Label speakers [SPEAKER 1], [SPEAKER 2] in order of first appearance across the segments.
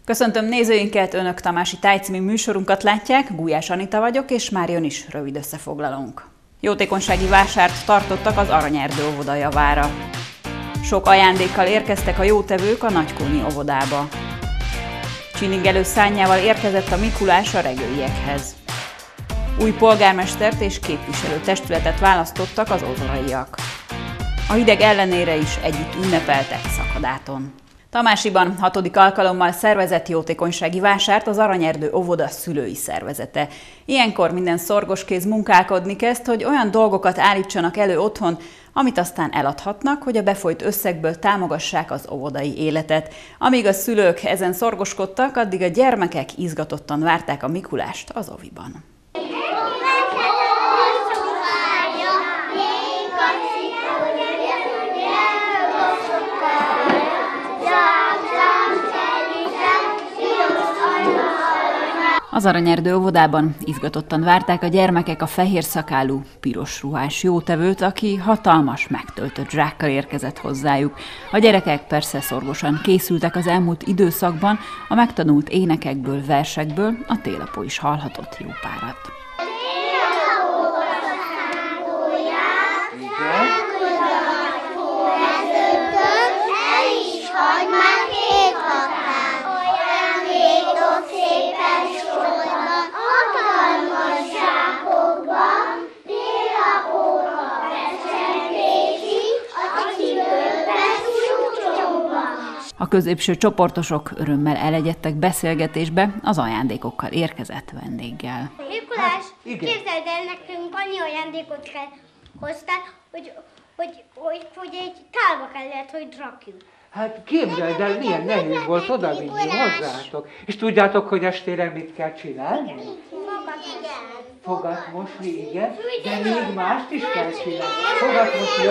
[SPEAKER 1] Köszöntöm nézőinket, Önök Tamási Táj című műsorunkat látják, Gulyás Anita vagyok, és már jön is rövid összefoglalónk. Jótékonysági vásárt tartottak az Aranyerdő óvoda javára. Sok ajándékkal érkeztek a jótevők a Nagykóni óvodába. Csilingelő szárnyával érkezett a Mikulás a regőiekhez. Új polgármestert és képviselőtestületet választottak az ozoraiak. A hideg ellenére is együtt ünnepeltek Szakadáton. Tamásiban 6. alkalommal szervezett jótékonysági vásárt az Aranyerdő óvoda szülői szervezete. Ilyenkor minden szorgoskéz munkálkodni kezd, hogy olyan dolgokat állítsanak elő otthon, amit aztán eladhatnak, hogy a befolyt összegből támogassák az óvodai életet. Amíg a szülők ezen szorgoskodtak, addig a gyermekek izgatottan várták a Mikulást az oviban. Az Aranyerdő óvodában izgatottan várták a gyermekek a fehér szakálú, piros ruhás jótevőt, aki hatalmas, megtöltött zsákkal érkezett hozzájuk. A gyerekek persze szorgosan készültek az elmúlt időszakban, a megtanult énekekből, versekből a télapó is hallhatott jó párat. A középső csoportosok örömmel elegyedtek beszélgetésbe az ajándékokkal érkezett vendéggel.
[SPEAKER 2] Mikulás, képzeld el, nekünk annyi ajándékot hoztál, hogy egy tálba kellett, hogy rakjuk.
[SPEAKER 3] Hát képzeld el, milyen nehéz volt odavinni hozzátok. És tudjátok, hogy estére mit kell csinálni? Fogat mosni, igen, de még mást is kell csinálni. Fogat mosni,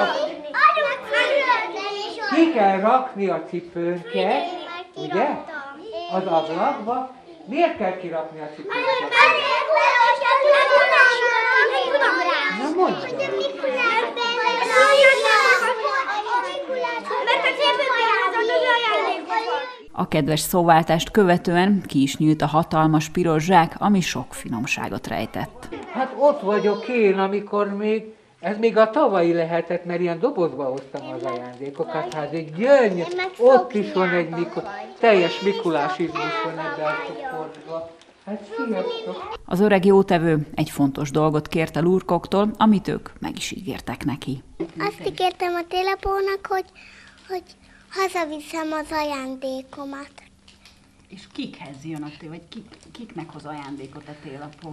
[SPEAKER 3] ki kell rakni a cipőnket, ugye? Az ablakba. Miért kell kirakni a cipőnket? Na mondjam.
[SPEAKER 1] A kedves szóváltást követően ki is nyílt a hatalmas piros zsák, ami sok finomságot rejtett.
[SPEAKER 3] Hát ott vagyok én, amikor ez még a tavalyi lehetett, mert ilyen dobozba hoztam az ajándékokat, hát egy gyönyörű, ott is van egy teljes mikulásizmus van ebben a csoportban. Hát sziasztok!
[SPEAKER 1] Az öreg jótevő egy fontos dolgot kért a lurkoktól, amit ők meg is ígértek neki.
[SPEAKER 2] Azt ígértem a télapónak, hogy hazaviszem az ajándékomat.
[SPEAKER 1] És kikhez jön a tél, vagy kiknek hoz ajándékot a télapó?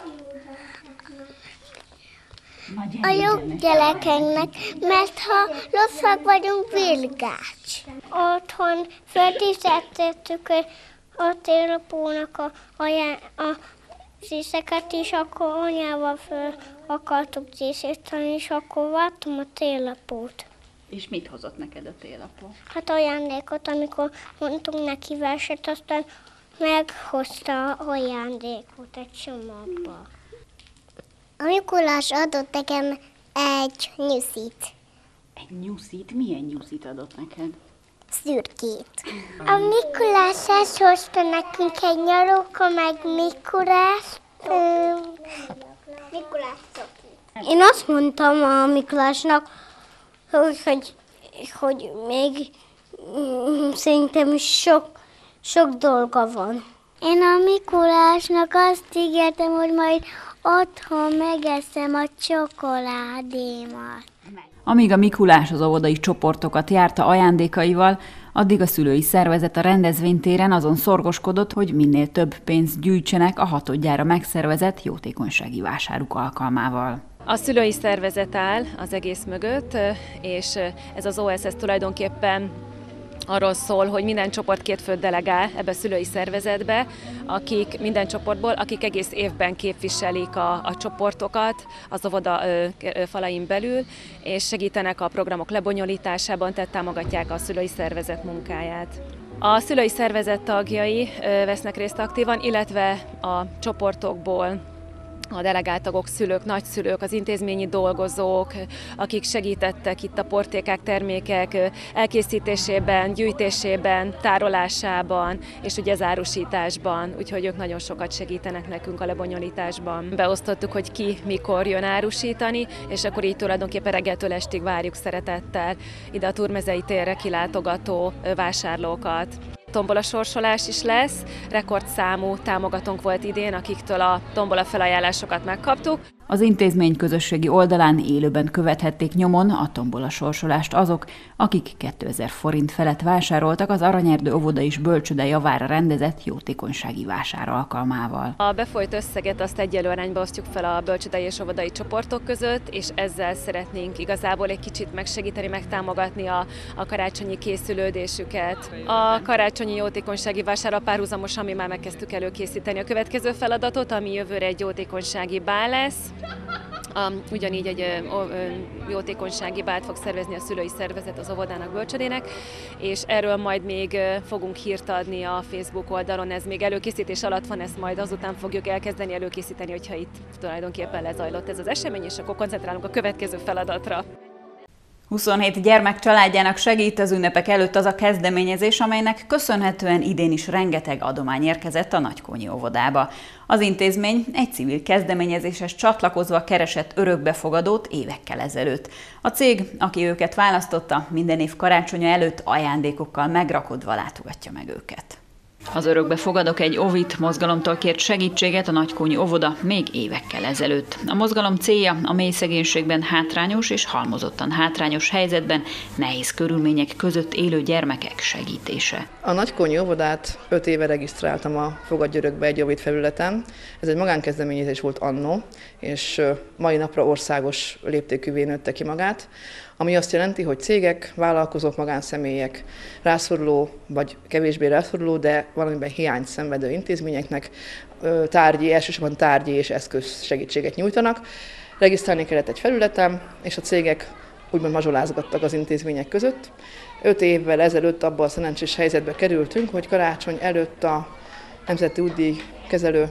[SPEAKER 2] A jó gyerekeknek, mert ha rosszak vagyunk, virgács. Otthon föltiszteltettük a télapónak a díszeket is, akkor anyával föl akartuk díszíteni, és akkor vártam a télapót.
[SPEAKER 1] És mit hozott neked a télapó?
[SPEAKER 2] Hát ajándékot, amikor mondtunk neki verset, aztán meghozta ajándékot egy csomagba. A Mikulás adott nekem egy nyuszit.
[SPEAKER 1] Egy nyuszit? Milyen nyuszit adott neked?
[SPEAKER 2] Szürkét. A Mikulás hozta nekünk egy nyaróka, meg Mikulás. Mikulás szokni. Én azt mondtam a Mikulásnak, hogy még szerintem sok dolga van. Én a Mikulásnak azt ígértem, hogy majd otthon megeszem a csokoládémat.
[SPEAKER 1] Amíg a Mikulás az óvodai csoportokat járta ajándékaival, addig a szülői szervezet a rendezvénytéren azon szorgoskodott, hogy minél több pénzt gyűjtsenek a hatodjára megszervezett jótékonysági vásáruk alkalmával.
[SPEAKER 4] A szülői szervezet áll az egész mögött, és ez az OSS tulajdonképpen arról szól, hogy minden csoport 2 főt delegál ebbe a szülői szervezetbe, minden csoportból, akik egész évben képviselik a csoportokat az óvoda falain belül, és segítenek a programok lebonyolításában, tehát támogatják a szülői szervezet munkáját. A szülői szervezet tagjai vesznek részt aktívan, illetve a csoportokból a delegáltagok, szülők, nagyszülők, az intézményi dolgozók, akik segítettek itt a portékák, termékek elkészítésében, gyűjtésében, tárolásában, és ugye az árusításban, úgyhogy ők nagyon sokat segítenek nekünk a lebonyolításban. Beosztottuk, hogy ki mikor jön árusítani, és akkor így tulajdonképpen reggeltől estig várjuk szeretettel ide a Túrmezei térre kilátogató vásárlókat. Tombola sorsolás is lesz, rekordszámú támogatónk volt idén, akiktől a tombola felajánlásokat megkaptuk.
[SPEAKER 1] Az intézmény közösségi oldalán élőben követhették nyomon a tombola sorsolást azok, akik 2000 forint felett vásároltak az Aranyerdő óvoda és bölcsőde javára rendezett jótékonysági vásár alkalmával.
[SPEAKER 4] A befolyt összeget azt egyenlő arányba osztjuk fel a bölcsődei és óvodai csoportok között, és ezzel szeretnénk igazából egy kicsit megsegíteni, megtámogatni a karácsonyi készülődésüket. A karácsonyi jótékonysági vásárral párhuzamosan mi már megkezdtük előkészíteni a következő feladatot, ami jövőre egy jótékonysági bál lesz. Ugyanígy egy jótékonysági bált fog szervezni a szülői szervezet az óvodának, bölcsödének, és erről majd még fogunk hírt adni a Facebook oldalon, ez még előkészítés alatt van, ezt majd azután fogjuk elkezdeni előkészíteni, hogyha itt tulajdonképpen lezajlott ez az esemény, és akkor koncentrálunk a következő feladatra.
[SPEAKER 1] 27 gyermek családjának segít az ünnepek előtt az a kezdeményezés, amelynek köszönhetően idén is rengeteg adomány érkezett a Nagykónyi óvodába. Az intézmény egy civil kezdeményezéshez csatlakozva keresett örökbefogadót évekkel ezelőtt. A cég, aki őket választotta, minden év karácsonya előtt ajándékokkal megrakodva látogatja meg őket. Az örökbefogadók egy Ovit mozgalomtól kért segítséget a Nagykónyi óvoda még évekkel ezelőtt. A mozgalom célja a mély szegénységben hátrányos és halmozottan hátrányos helyzetben, nehéz körülmények között élő gyermekek segítése.
[SPEAKER 5] A Nagykónyi óvodát 5 éve regisztráltam a Fogadj Örökbe egy Ovit felületen. Ez egy magánkezdeményezés volt annó, és mai napra országos léptékűvé nőtte ki magát, ami azt jelenti, hogy cégek, vállalkozók, magánszemélyek, rászoruló vagy kevésbé rászoruló, de valamiben hiányt szenvedő intézményeknek elsősorban tárgyi és eszköz segítséget nyújtanak. Regisztrálni kellett egy felületen, és a cégek úgymond mazsolázgattak az intézmények között. 5 évvel ezelőtt abban a szerencsés helyzetbe kerültünk, hogy karácsony előtt a Nemzeti Útdíj Kezelő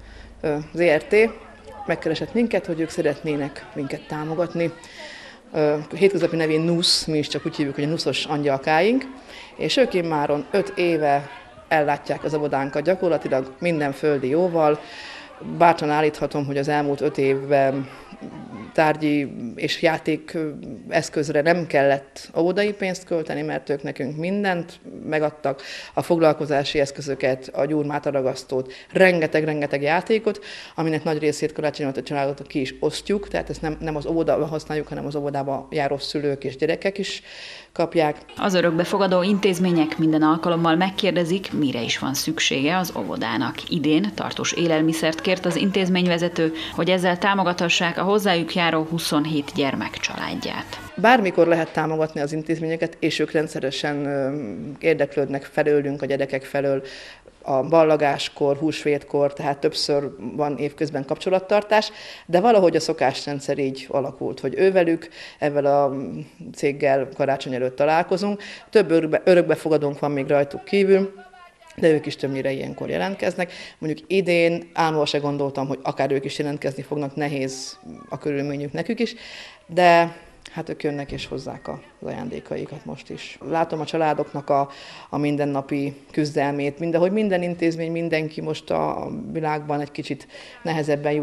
[SPEAKER 5] ZRT megkeresett minket, hogy ők szeretnének minket támogatni. Hétköznapi nevén NUSZ, mi is csak úgy hívjuk, hogy a NUSZ-os angyalkáink, és ők immáron 5 éve ellátják az óvodánkat gyakorlatilag minden földi jóval. Bátran állíthatom, hogy az elmúlt 5 évben tárgyi és játék eszközre nem kellett óvodai pénzt költeni, mert ők nekünk mindent megadtak, a foglalkozási eszközöket, a gyurmátaragasztót, rengeteg játékot, aminek nagy részét karácsonyon a családot ki is osztjuk, tehát ezt nem az óvodába használjuk, hanem az óvodába járó szülők és gyerekek is kapják.
[SPEAKER 1] Az örökbefogadó intézmények minden alkalommal megkérdezik, mire is van szüksége az óvodának. Idén tartós élelmiszert kért az intézményvezető, hogy ezzel támogathassák a hozzájuk járó 27 gyermek családját.
[SPEAKER 5] Bármikor lehet támogatni az intézményeket, és ők rendszeresen érdeklődnek felőlünk, a gyerekek felől, a ballagáskor, húsvétkor, tehát többször van évközben kapcsolattartás, de valahogy a szokásrendszer így alakult, hogy ővelük, ezzel a céggel karácsony előtt találkozunk. Több örökbefogadónk van még rajtuk kívül, de ők is többnyire ilyenkor jelentkeznek. Mondjuk idén álmomban se gondoltam, hogy akár ők is jelentkezni fognak, nehéz a körülményük nekük is, de hát ők jönnek és hozzák az ajándékaikat most is. Látom a családoknak a mindennapi küzdelmét, mindahogy minden intézmény, mindenki most a világban egy kicsit nehezebben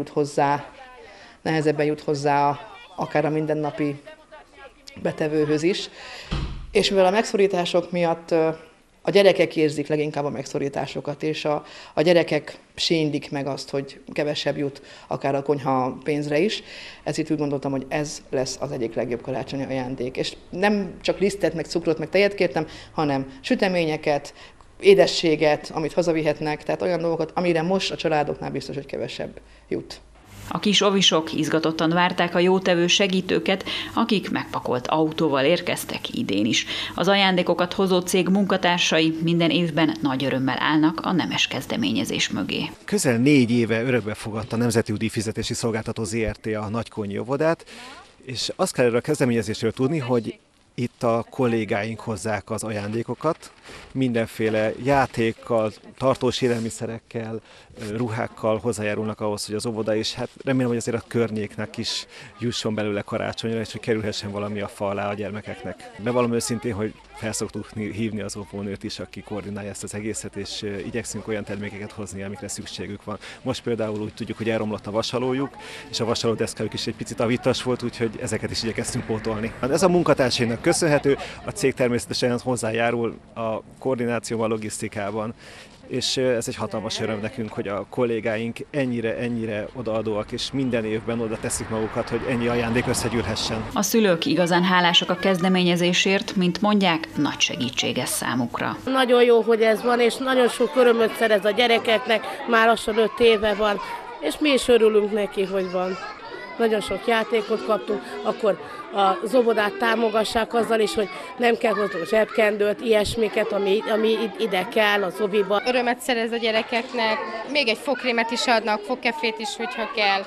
[SPEAKER 5] jut hozzá akár a mindennapi betevőhöz is. És mivel a megszorítások miatt a gyerekek érzik leginkább a megszorításokat, és a gyerekek sínlik meg azt, hogy kevesebb jut akár a konyha pénzre is. Ezért úgy gondoltam, hogy ez lesz az egyik legjobb karácsonyi ajándék. És nem csak lisztet, meg cukrot, meg tejet kértem, hanem süteményeket, édességet, amit hazavihetnek, tehát olyan dolgokat, amire most a családoknál biztos, hogy kevesebb jut.
[SPEAKER 1] A kis ovisok izgatottan várták a jótevő segítőket, akik megpakolt autóval érkeztek idén is. Az ajándékokat hozó cég munkatársai minden évben nagy örömmel állnak a nemes kezdeményezés mögé.
[SPEAKER 6] Közel 4 éve örökbe fogadta a Nemzeti Útdíj Fizetési Szolgáltató ZRT a Nagykónyi óvodát, és azt kell erről a kezdeményezésről tudni, hogy Itt a kollégáink hozzák az ajándékokat, mindenféle játékkal, tartós élelmiszerekkel, ruhákkal hozzájárulnak ahhoz, hogy az óvoda is, hát remélem, hogy azért a környéknek is jusson belőle karácsonyra, és hogy kerülhessen valami a fa alá a gyermekeknek. Bevallom őszintén, hogy fel szoktuk hívni az óvónőt is, aki koordinálja ezt az egészet, és igyekszünk olyan termékeket hozni, amikre szükségük van. Most például úgy tudjuk, hogy elromlott a vasalójuk, és a vasalódeszkájuk is egy picit avitas volt, úgyhogy ezeket is igyekeztünk pótolni. Ez a munkatársainak köszönhető, a cég természetesen hozzájárul a koordinációban, a logisztikában, és ez egy hatalmas öröm nekünk, hogy a kollégáink ennyire odaadóak, és minden évben oda teszik magukat, hogy ennyi ajándék összegyűlhessen.
[SPEAKER 1] A szülők igazán hálásak a kezdeményezésért, mint mondják, nagy segítség ez számukra.
[SPEAKER 7] Nagyon jó, hogy ez van, és nagyon sok örömöt szerez a gyerekeknek, már lassan 5 éve van, és mi is örülünk neki, hogy van. Nagyon sok játékot kaptunk, akkor az óvodát támogassák azzal is, hogy nem kell hoznunk zsebkendőt, ilyesmiket, ami ide kell az óviba.
[SPEAKER 8] Örömet szerez a gyerekeknek, még egy fogkrémet is adnak, fogkefét is, hogyha kell.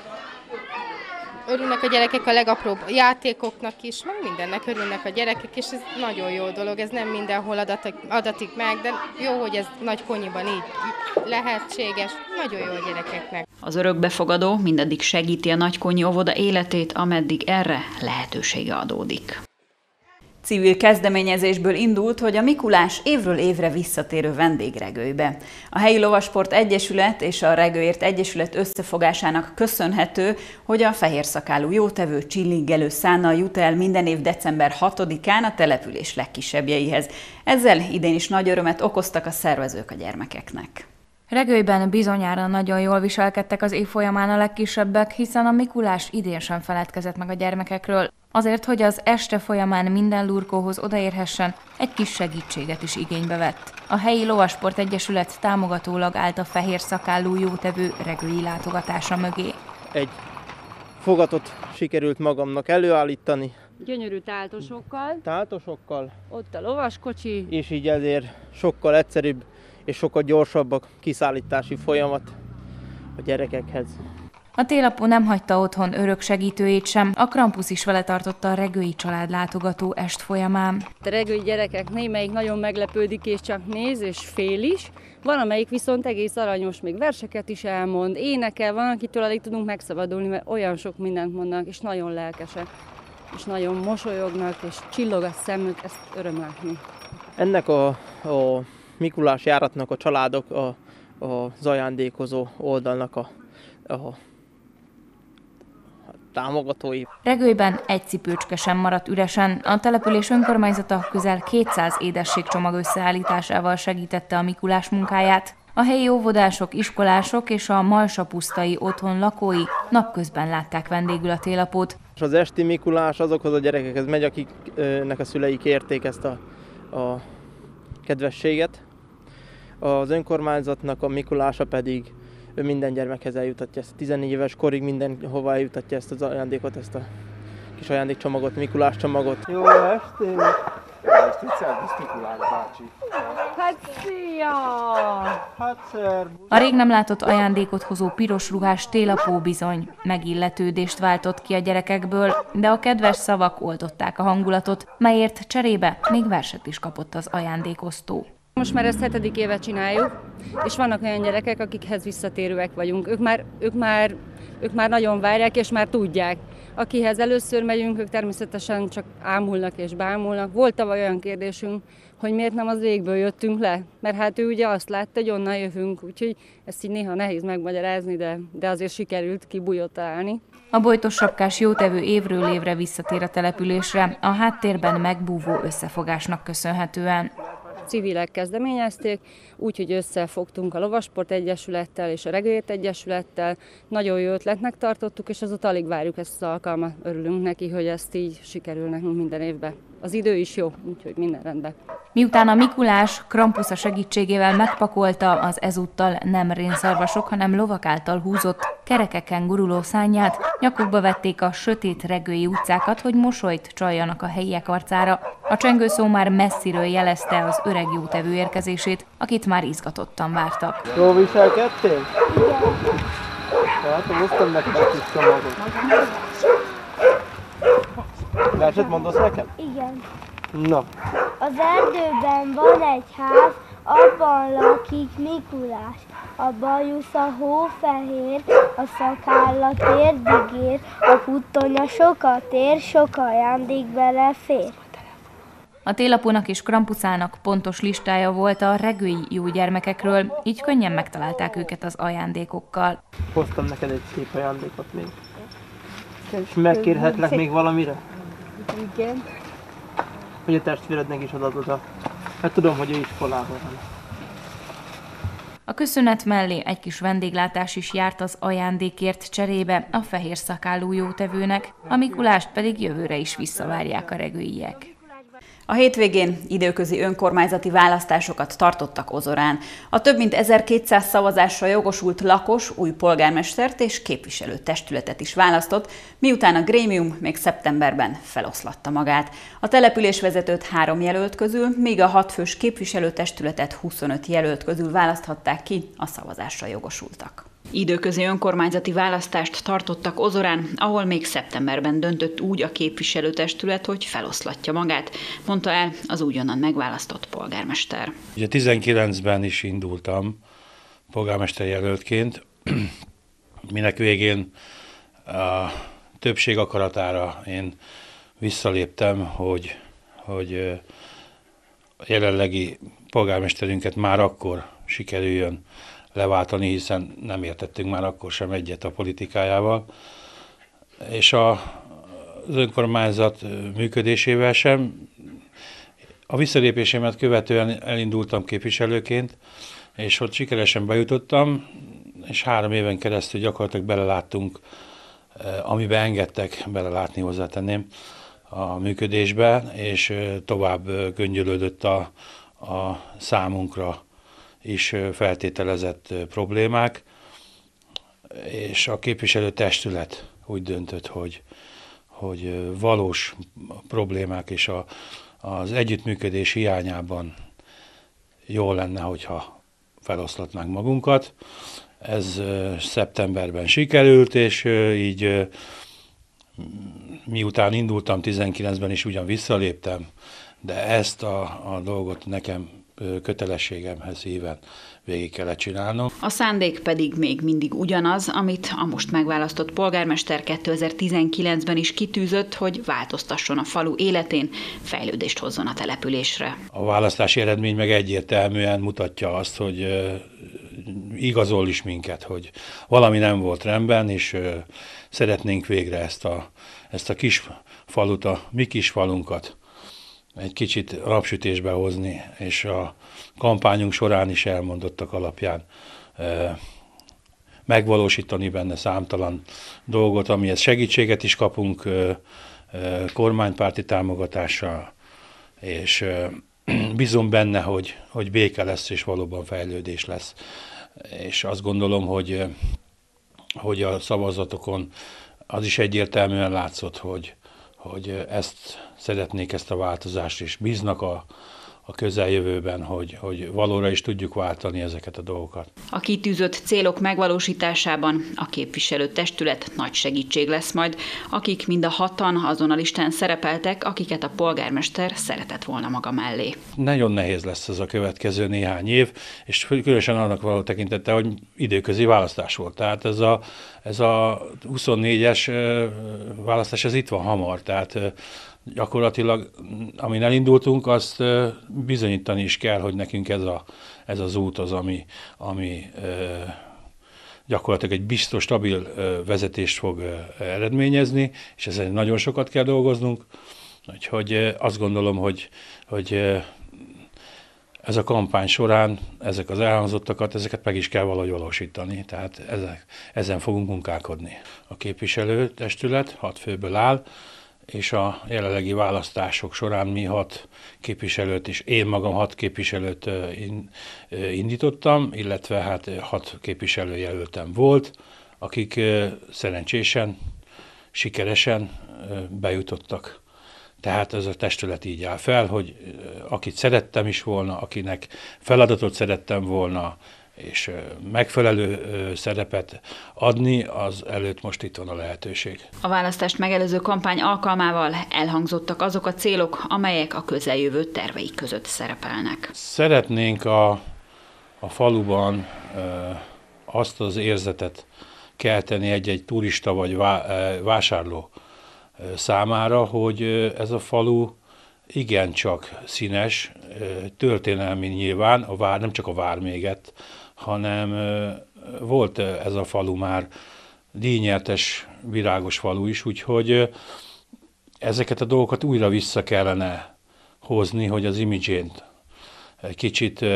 [SPEAKER 8] Örülnek a gyerekek a legapróbb játékoknak is, meg mindennek örülnek a gyerekek, és ez nagyon jó dolog, ez nem mindenhol adatik meg, de jó, hogy ez Nagykonyiban így lehetséges, nagyon jó a gyerekeknek.
[SPEAKER 1] Az örökbefogadó mindaddig segíti a Nagykonyi óvoda életét, ameddig erre lehetősége adódik. Civil kezdeményezésből indult, hogy a Mikulás évről évre visszatérő vendégregőbe. A helyi Lovasport Egyesület és a Regőért Egyesület összefogásának köszönhető, hogy a fehérszakálú jótevő csillingelő szánnal jut el minden év december 6-án a település legkisebbjeihez. Ezzel idén is nagy örömet okoztak a szervezők a gyermekeknek.
[SPEAKER 9] Regőben bizonyára nagyon jól viselkedtek az év folyamán a legkisebbek, hiszen a Mikulás idén sem feledkezett meg a gyermekekről. Azért, hogy az este folyamán minden lurkóhoz odaérhessen, egy kis segítséget is igénybe vett. A helyi Lovasport Egyesület támogatólag állt a fehérszakálú jótevő regői látogatása mögé.
[SPEAKER 10] Egy fogatot sikerült magamnak előállítani.
[SPEAKER 11] Gyönyörű táltosokkal.
[SPEAKER 10] Táltosokkal.
[SPEAKER 11] Ott a lovaskocsi.
[SPEAKER 10] És így ezért sokkal egyszerűbb és sokkal gyorsabb a kiszállítási folyamat a gyerekekhez.
[SPEAKER 9] A télapó nem hagyta otthon örök segítőjét sem, a Krampus is vele tartotta a regői család látogató est folyamán.
[SPEAKER 11] A regői gyerekek némelyik nagyon meglepődik és csak néz és fél is, van amelyik viszont egész aranyos, még verseket is elmond, énekel, van akitől alig tudunk megszabadulni, mert olyan sok mindent mondanak, és nagyon lelkesek, és nagyon mosolyognak, és csillog a szemük, ezt öröm látni.
[SPEAKER 10] Ennek a Mikulás járatnak a családok az ajándékozó oldalnak a támogatói.
[SPEAKER 9] Regőben egy cipőcske sem maradt üresen. A település önkormányzata közel 200 édességcsomag összeállításával segítette a Mikulás munkáját. A helyi óvodások, iskolások és a Malsapusztai otthon lakói napközben látták vendégül a télapót.
[SPEAKER 10] Az esti Mikulás azokhoz a gyerekekhez megy, akiknek a szüleik érték ezt a kedvességet. Az önkormányzatnak a Mikulása pedig minden gyermekhez eljutatja ezt. 14 éves korig mindenhova eljutatja ezt az ajándékot, ezt a kis ajándékcsomagot, Mikulás csomagot.
[SPEAKER 12] Jó estét! Ezt szervusz, Mikulás bácsi!
[SPEAKER 11] Hát szia!
[SPEAKER 12] Hát szervusz!
[SPEAKER 9] A rég nem látott ajándékot hozó piros ruhás télapó bizony megilletődést váltott ki a gyerekekből, de a kedves szavak oldották a hangulatot, melyért cserébe még verset is kapott az ajándékosztó.
[SPEAKER 11] Most már ezt 7. éve csináljuk, és vannak olyan gyerekek, akikhez visszatérőek vagyunk. Ők már nagyon várják, és már tudják. Akihez először megyünk, ők természetesen csak ámulnak és bámulnak. Volt tavaly olyan kérdésünk, hogy miért nem az égből jöttünk le, mert hát ő ugye azt látta, hogy onnan jövünk, úgyhogy ezt így néha nehéz megmagyarázni, de azért sikerült kibújót találni.
[SPEAKER 9] A bojtos sapkás jótevő évről évre visszatér a településre, a háttérben megbúvó összefogásnak köszönhetően.
[SPEAKER 11] Civilek kezdeményezték, úgyhogy összefogtunk a Lovasport Egyesülettel és a Regőért Egyesülettel. Nagyon jó ötletnek tartottuk, és azóta alig várjuk ezt az alkalmat. Örülünk neki, hogy ezt így sikerül nekünk minden évben. Az idő is jó, úgyhogy minden rendben.
[SPEAKER 9] Miután a Mikulás Krampusza segítségével megpakolta az ezúttal nem rénszarvasok, hanem lovak által húzott, kerekeken guruló szárnyát, nyakukba vették a sötét regői utcákat, hogy mosolyt csaljanak a helyiek arcára. A csengőszó már messziről jelezte az öreg jótevő érkezését, akit már izgatottan vártak.
[SPEAKER 10] Jól viselkedtél? Igen. Hát, hoztam neked egy kis csomagot. Verset mondasz nekem?
[SPEAKER 2] Igen.
[SPEAKER 10] Na.
[SPEAKER 13] Az erdőben van egy ház, abban lakik Mikulás. A bajusz a hófehér, a szakálla térdigér, a puttonya sokat ér, sok ajándék belefér.
[SPEAKER 9] A télapónak és Krampuszának pontos listája volt a regői jó gyermekekről, így könnyen megtalálták őket az ajándékokkal.
[SPEAKER 10] Hoztam neked egy szép ajándékot még. És megkérhetlek még valamire?
[SPEAKER 13] Igen.
[SPEAKER 10] Hogy a testvérednek is adod oda. Mert tudom, hogy ő iskolában van.
[SPEAKER 9] A köszönet mellé egy kis vendéglátás is járt az ajándékért cserébe a fehér szakállú jótevőnek, a Mikulást pedig jövőre is visszavárják a regőiek.
[SPEAKER 1] A hétvégén időközi önkormányzati választásokat tartottak Ozorán. A több mint 1200 szavazásra jogosult lakos új polgármestert és képviselőtestületet is választott, miután a grémium még szeptemberben feloszlatta magát. A településvezetőt 3 jelölt közül, míg a 6 fős képviselőtestületet 25 jelölt közül választhatták ki a szavazásra jogosultak. Időközi önkormányzati választást tartottak Ozorán, ahol még szeptemberben döntött úgy a képviselőtestület, hogy feloszlatja magát, mondta el az újonnan megválasztott polgármester.
[SPEAKER 14] Ugye 19-ben is indultam polgármester jelöltként, minek végén a többség akaratára én visszaléptem, hogy a jelenlegi polgármesterünket már akkor sikerüljön leváltani, hiszen nem értettünk már akkor sem egyet a politikájával, és az önkormányzat működésével sem. A visszalépésemet követően elindultam képviselőként, és ott sikeresen bejutottam, és 3 éven keresztül gyakorlatilag beleláttunk, amiben engedtek belelátni, hozzátenném, a működésbe, és tovább göngyölődött a számunkra is feltételezett problémák, és a képviselőtestület úgy döntött, hogy valós problémák és az együttműködés hiányában jó lenne, hogyha feloszlatnánk magunkat. Ez szeptemberben sikerült, és így miután indultam 19-ben is ugyan visszaléptem, de ezt a dolgot nekem kötelességemhez híven végig kellett csinálnom.
[SPEAKER 1] A szándék pedig még mindig ugyanaz, amit a most megválasztott polgármester 2019-ben is kitűzött, hogy változtasson a falu életén, fejlődést hozzon a településre.
[SPEAKER 14] A választási eredmény meg egyértelműen mutatja azt, hogy igazol is minket, hogy valami nem volt rendben, és szeretnénk végre ezt a kis falut, a mi kis falunkat egy kicsit rapsütésbe hozni, és a kampányunk során is elmondottak alapján megvalósítani benne számtalan dolgot, amihez segítséget is kapunk kormánypárti támogatással, és bízom benne, hogy béke lesz, és valóban fejlődés lesz. És azt gondolom, hogy a szavazatokon az is egyértelműen látszott, hogy szeretnék ezt a változást, és bíznak a közeljövőben, hogy valóra is tudjuk váltani ezeket a dolgokat.
[SPEAKER 1] A kitűzött célok megvalósításában a képviselőtestület nagy segítség lesz majd, akik mind a 6-an azon a listán szerepeltek, akiket a polgármester szeretett volna maga mellé.
[SPEAKER 14] Nagyon nehéz lesz ez a következő néhány év, és különösen annak való tekintete, hogy időközi választás volt. Tehát ez a 24-es választás, ez itt van hamar, tehát gyakorlatilag, amin elindultunk, azt bizonyítani is kell, hogy nekünk ez az út az, ami gyakorlatilag egy biztos, stabil vezetést fog eredményezni, és ezen nagyon sokat kell dolgoznunk. Úgyhogy azt gondolom, hogy ez a kampány során ezek az elhangzottakat, ezeket meg is kell valahogy valósítani, tehát ezen fogunk munkálkodni. A képviselőtestület 6 főből áll, és a jelenlegi választások során mi 6 képviselőt is, én magam 6 képviselőt indítottam, illetve hát 6 képviselőjelöltem volt, akik szerencsésen, sikeresen bejutottak. Tehát ez a testület így áll fel, hogy akit szerettem is volna, akinek feladatot szerettem volna és megfelelő szerepet adni, az előtt most itt van a lehetőség.
[SPEAKER 1] A választást megelőző kampány alkalmával elhangzottak azok a célok, amelyek a közeljövő terveik között szerepelnek.
[SPEAKER 14] Szeretnénk a faluban azt az érzetet kelteni egy turista vagy vásárló számára, hogy ez a falu igencsak színes, történelmi nyilván, nem csak a Várméget, hanem volt ez a falu már díjnyertes, virágos falu is, úgyhogy ezeket a dolgokat újra vissza kellene hozni, hogy az imidzsét kicsit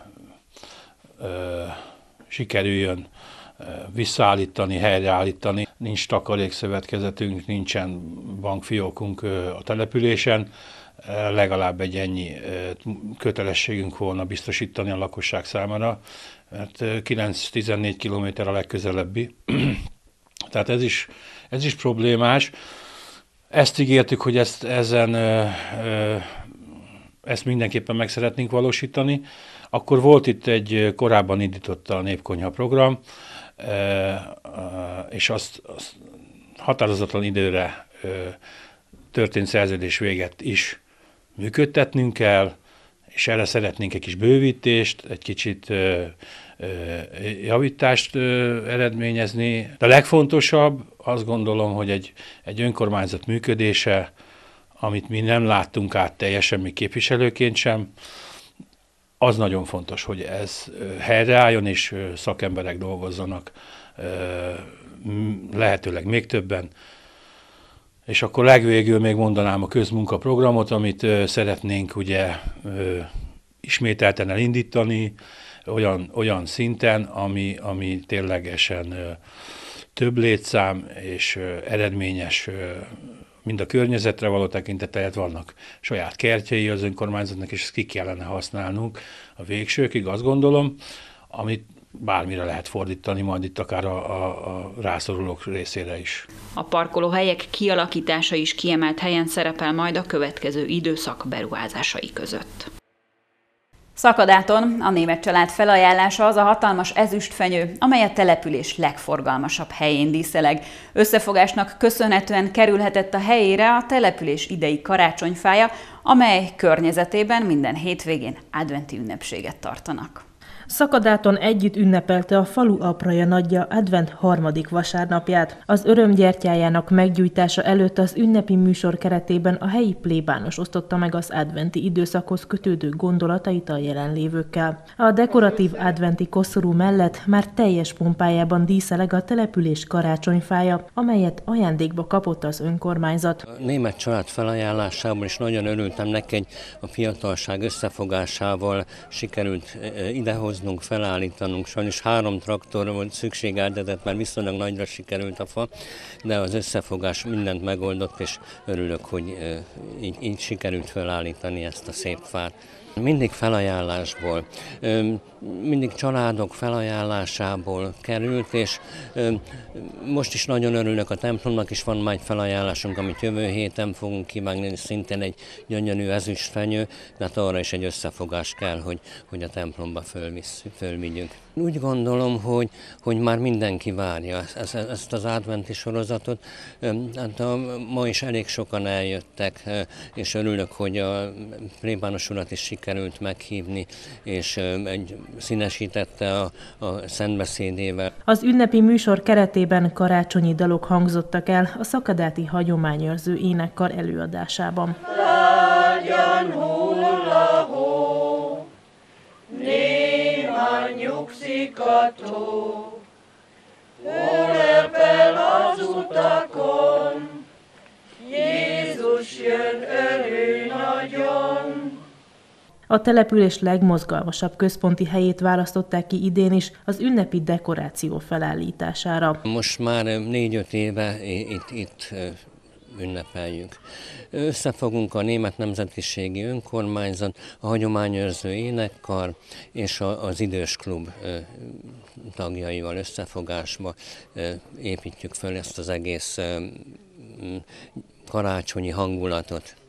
[SPEAKER 14] sikerüljön visszaállítani, helyreállítani. Nincs takarékszövetkezetünk, nincsen bankfiókunk a településen, legalább egy ennyi kötelességünk volna biztosítani a lakosság számára, mert 9-14 kilométer a legközelebbi. Tehát ez is problémás. Ezt ígértük, hogy ezt mindenképpen meg szeretnénk valósítani. Akkor volt itt egy korábban indított a Népkonyha program, és azt határozatlan időre történt szerződés véget is működtetnünk kell, és erre szeretnénk egy kis bővítést, egy kicsit javítást eredményezni. De a legfontosabb, azt gondolom, hogy egy önkormányzat működése, amit mi nem láttunk át teljesen, mi képviselőként sem, az nagyon fontos, hogy ez helyreálljon, és szakemberek dolgozzanak, lehetőleg még többen. És akkor legvégül még mondanám a közmunkaprogramot, amit szeretnénk ugye ismételten elindítani, olyan szinten, ami ténylegesen több létszám és eredményes, mind a környezetre való tekintettel, vannak saját kertjei az önkormányzatnak, és ezt ki kellene használnunk a végsőkig, azt gondolom, amit bármire lehet fordítani, majd itt akár a rászorulók részére is.
[SPEAKER 1] A parkolóhelyek kialakítása is kiemelt helyen szerepel majd a következő időszak beruházásai között. Szakadáton a német család felajánlása az a hatalmas ezüstfenyő, amely a település legforgalmasabb helyén díszeleg. Összefogásnak köszönhetően kerülhetett a helyére a település idei karácsonyfája, amely környezetében minden hétvégén adventi ünnepséget tartanak.
[SPEAKER 15] Szakadáton együtt ünnepelte a falu apraja nagyja advent 3. vasárnapját. Az örömgyertyájának meggyújtása előtt az ünnepi műsor keretében a helyi plébános osztotta meg az adventi időszakhoz kötődő gondolatait a jelenlévőkkel. A dekoratív adventi koszorú mellett már teljes pompájában díszeleg a település karácsonyfája, amelyet ajándékba kapott az önkormányzat.
[SPEAKER 16] A német család felajánlásában is nagyon örültem neki, hogy a fiatalság összefogásával sikerült idehozni, felállítanunk. Sajnos 3 traktor volt szükségeltetett, mert viszonylag nagyra sikerült a fa, de az összefogás mindent megoldott, és örülök, hogy így sikerült felállítani ezt a szép fát. Mindig felajánlásból, mindig családok felajánlásából került, és most is nagyon örülök, a templomnak is van már egy felajánlásunk, amit jövő héten fogunk kivágni, szintén egy gyönyörű ezüstfenyő, de hát arra is egy összefogás kell, hogy a templomba fölvigyük. Úgy gondolom, hogy már mindenki várja ezt az adventi sorozatot. Hát ma is elég sokan eljöttek, és örülök, hogy a plébános urat is sikerült meghívni, és színesítette a szentbeszédével.
[SPEAKER 15] Az ünnepi műsor keretében karácsonyi dalok hangzottak el a szakadáti hagyományőrző énekkar előadásában.
[SPEAKER 17] Lágyan hull a hó, néma nyugszik a tó, ülepel az utakon, Jézus jön örül nagyon.
[SPEAKER 15] A település legmozgalmasabb központi helyét választották ki idén is az ünnepi dekoráció felállítására.
[SPEAKER 16] Most már 4-5 éve itt ünnepeljük. Összefogunk a Német Nemzetiségi Önkormányzat, a Hagyományőrző Énekkar és az Idős Klub tagjaival összefogásba építjük föl ezt az egész karácsonyi hangulatot.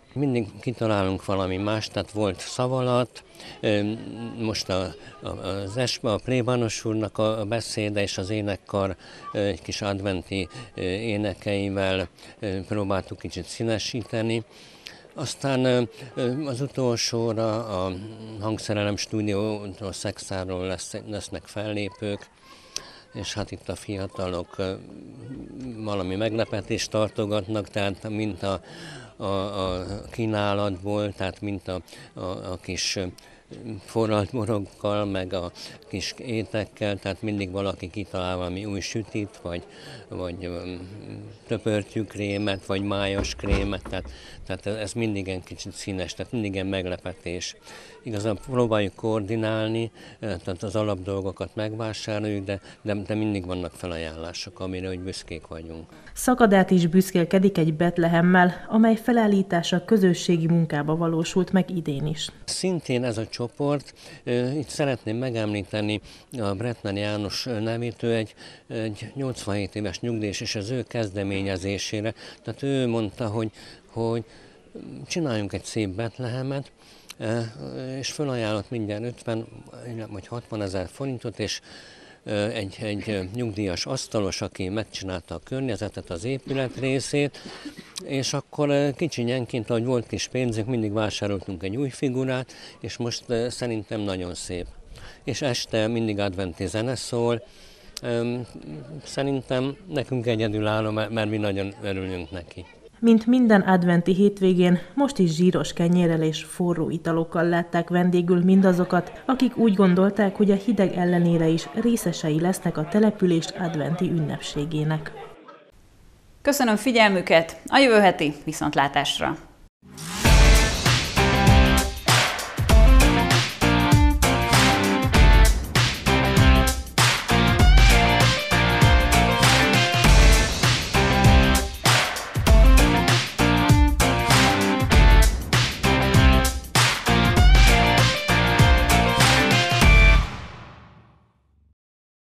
[SPEAKER 16] Mindig kitalálunk valami más, tehát volt szavalat, most a plébános úrnak a beszéde és az énekkar egy kis adventi énekeivel próbáltuk kicsit színesíteni. Aztán az utolsóra a hangszerelem stúdiótól, Szexáról lesznek fellépők, és hát itt a fiatalok valami meglepetést tartogatnak, tehát mint a kínálatból, tehát mint a kis forralt borokkal, meg a kis étekkel, tehát mindig valaki kitalál valami új sütit, vagy töpörtyűkrémet, vagy májas krémet, tehát ez mindig egy kicsit színes, tehát mindig egy meglepetés. Igazán próbáljuk koordinálni, tehát az alapdolgokat megvásároljuk, de mindig vannak felajánlások, amire hogy büszkék vagyunk.
[SPEAKER 15] Szakadát is büszkélkedik egy Betlehemmel, amely felállítása közösségi munkába valósult meg idén is.
[SPEAKER 16] Szintén ez a csoport, itt szeretném megemlíteni a Bretner János nevét, ő egy 87 éves nyugdíjas, és az ő kezdeményezésére, tehát ő mondta, hogy csináljunk egy szép Betlehemet, és felajánlott mindjárt 50 vagy 60 ezer forintot, és egy nyugdíjas asztalos, aki megcsinálta a környezetet, az épület részét, és akkor kicsinyenként, ahogy volt kis pénzünk, mindig vásároltunk egy új figurát, és most szerintem nagyon szép. És este mindig adventi zene szól, szerintem nekünk egyedülálló, mert mi nagyon örülünk neki.
[SPEAKER 15] Mint minden adventi hétvégén, most is zsíros kenyérrel és forró italokkal látták vendégül mindazokat, akik úgy gondolták, hogy a hideg ellenére is részesei lesznek a település adventi ünnepségének.
[SPEAKER 1] Köszönöm figyelmüket, a jövő heti viszontlátásra!